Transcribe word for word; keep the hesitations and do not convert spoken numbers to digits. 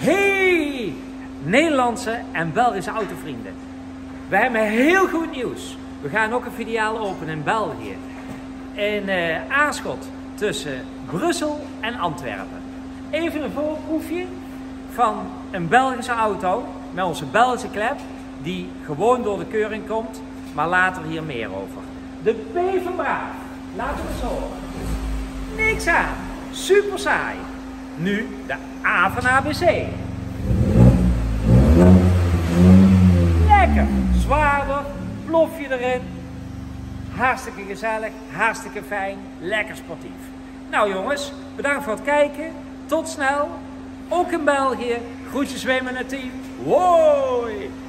Hey, Nederlandse en Belgische autovrienden. We hebben heel goed nieuws. We gaan ook een filiaal openen in België. In uh, Aarschot tussen Brussel en Antwerpen. Even een voorproefje van een Belgische auto met onze Belgische klep die gewoon door de keuring komt, maar later hier meer over. De P van Braaf, laten we het horen. Niks aan, super saai. Nu de A van A B C. Lekker, zwaarder, plofje erin. Hartstikke gezellig, hartstikke fijn, lekker sportief. Nou jongens, bedankt voor het kijken. Tot snel. Ook in België. Groetjes weer met het team. Hoi!